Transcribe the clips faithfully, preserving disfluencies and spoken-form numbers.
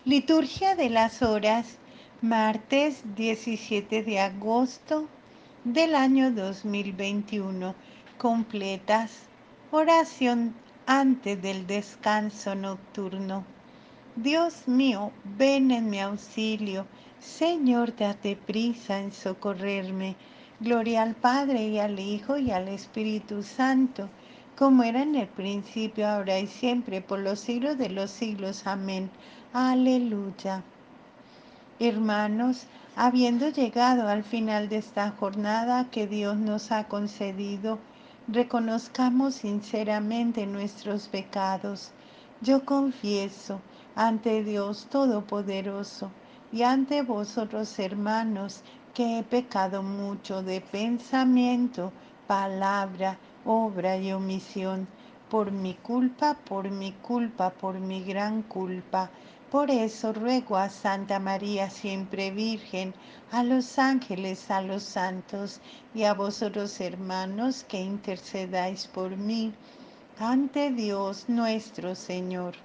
Liturgia de las Horas, martes diecisiete de agosto del año dos mil veintiuno. Completas. Oración antes del descanso nocturno. Dios mío, ven en mi auxilio. Señor, date prisa en socorrerme. Gloria al Padre y al Hijo y al Espíritu Santo, como era en el principio, ahora y siempre, por los siglos de los siglos. Amén. Aleluya. Hermanos, habiendo llegado al final de esta jornada que Dios nos ha concedido, reconozcamos sinceramente nuestros pecados. Yo confieso ante Dios Todopoderoso y ante vosotros, hermanos, que he pecado mucho de pensamiento, palabra, obra y omisión, por mi culpa, por mi culpa, por mi gran culpa. Por eso ruego a Santa María, siempre Virgen, a los ángeles, a los santos y a vosotros, hermanos, que intercedáis por mí ante Dios nuestro Señor.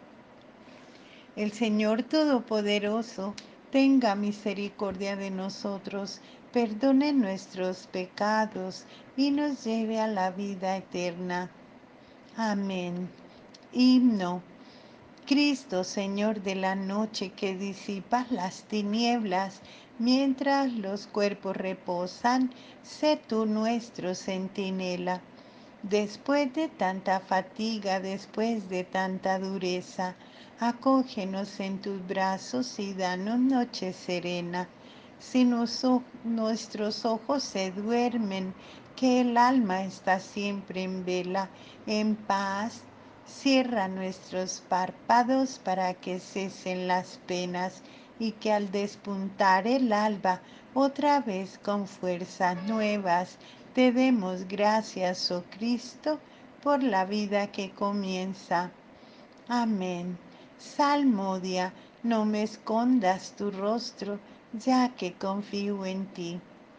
El Señor Todopoderoso tenga misericordia de nosotros, perdone nuestros pecados y nos lleve a la vida eterna. Amén. Himno. Cristo, Señor de la noche, que disipas las tinieblas mientras los cuerpos reposan, sé tú nuestro centinela. Después de tanta fatiga, después de tanta dureza, acógenos en tus brazos y danos noche serena. Si nos, nuestros ojos se duermen, que el alma está siempre en vela, en paz. Cierra nuestros párpados para que cesen las penas y que al despuntar el alba, otra vez con fuerzas nuevas, te demos gracias, oh Cristo, por la vida que comienza. Amén. Salmodia, no me escondas tu rostro, ya que confío en ti.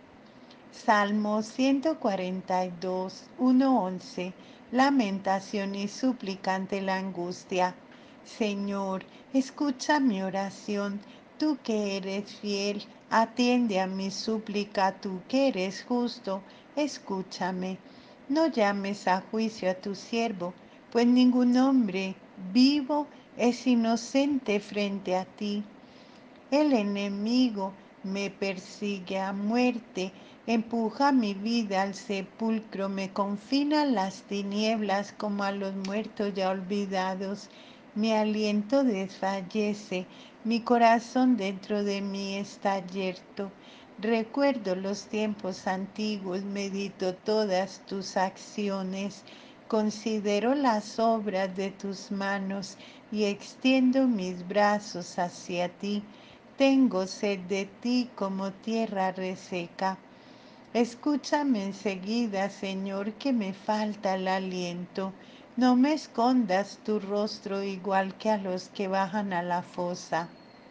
Salmo ciento cuarenta y dos, uno once. Lamentación y súplica ante la angustia. Señor, escucha mi oración, tú que eres fiel, atiende a mi súplica, tú que eres justo, escúchame. No llames a juicio a tu siervo, pues ningún hombre vivo es inocente frente a ti. El enemigo me persigue a muerte, empuja mi vida al sepulcro, me confina en las tinieblas como a los muertos ya olvidados. Mi aliento desfallece, mi corazón dentro de mí está yerto. Recuerdo los tiempos antiguos, medito todas tus acciones, considero las obras de tus manos y extiendo mis brazos hacia ti. Tengo sed de ti como tierra reseca. Escúchame enseguida, Señor, que me falta el aliento. No me escondas tu rostro igual que a los que bajan a la fosa.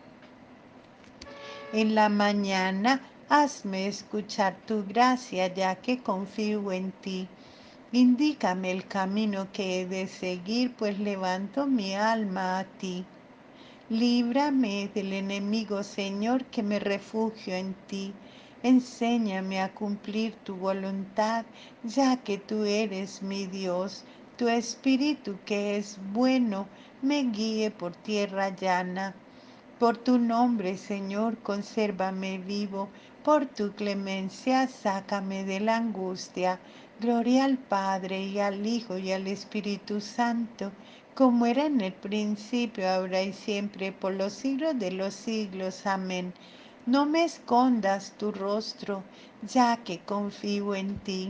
En la mañana hazme escuchar tu gracia, ya que confío en ti. Indícame el camino que he de seguir, pues levanto mi alma a ti. Líbrame del enemigo, Señor, que me refugio en ti. Enséñame a cumplir tu voluntad, ya que tú eres mi Dios. Tu espíritu, que es bueno, me guíe por tierra llana. Por tu nombre, Señor, consérvame vivo. Por tu clemencia, sácame de la angustia. Gloria al Padre, y al Hijo, y al Espíritu Santo, como era en el principio, ahora y siempre, por los siglos de los siglos. Amén. No me escondas tu rostro, ya que confío en ti.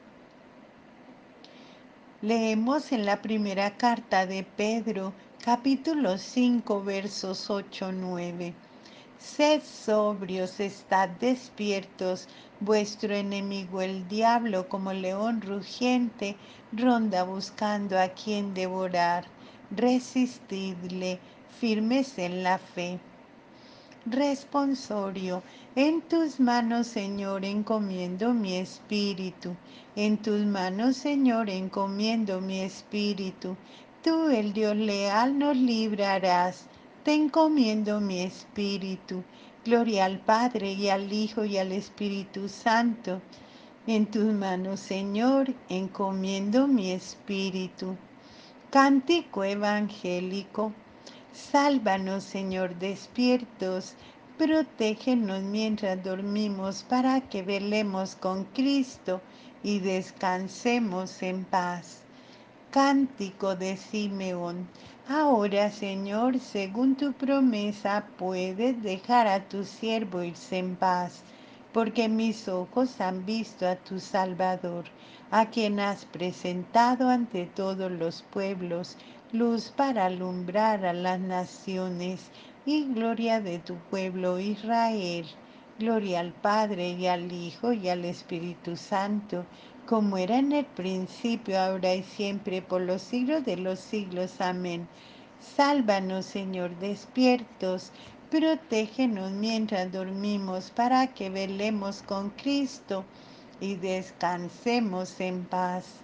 Leemos en la primera carta de Pedro, capítulo cinco, versos ocho a nueve. Sed sobrios, estad despiertos, vuestro enemigo el diablo, como león rugiente, ronda buscando a quien devorar. Resistidle, firmes en la fe. Responsorio. En tus manos, Señor, encomiendo mi espíritu. En tus manos, Señor, encomiendo mi espíritu. Tú, el Dios leal, nos librarás. te encomiendo mi espíritu. Gloria al Padre y al Hijo y al Espíritu Santo. En tus manos, Señor, encomiendo mi espíritu. Cántico evangélico. Sálvanos, Señor, despiertos. Protégenos mientras dormimos para que velemos con Cristo y descansemos en paz. Cántico de Simeón. Ahora, Señor, según tu promesa, puedes dejar a tu siervo irse en paz, porque mis ojos han visto a tu Salvador, a quien has presentado ante todos los pueblos, luz para alumbrar a las naciones y gloria de tu pueblo Israel. Gloria al Padre y al Hijo y al Espíritu Santo, como era en el principio, ahora y siempre, por los siglos de los siglos. Amén. Sálvanos, Señor, despiertos. Protégenos mientras dormimos, para que velemos con Cristo y descansemos en paz.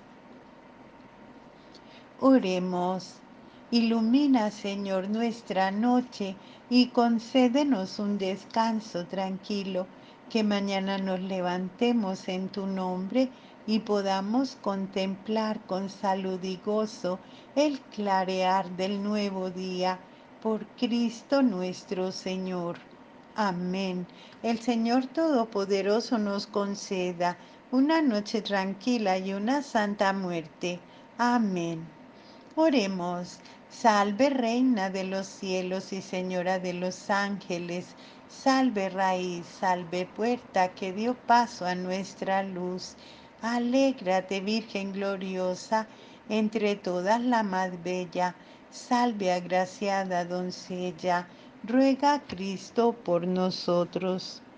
Oremos. Ilumina, Señor, nuestra noche y concédenos un descanso tranquilo, que mañana nos levantemos en tu nombre y podamos contemplar con salud y gozo el clarear del nuevo día. Por Cristo nuestro Señor. Amén. El Señor Todopoderoso nos conceda una noche tranquila y una santa muerte. Amén. Oremos. Salve, Reina de los cielos y Señora de los ángeles. Salve, raíz, salve, puerta que dio paso a nuestra luz. Alégrate, Virgen gloriosa, entre todas la más bella. Salve, agraciada doncella, ruega a Cristo por nosotros.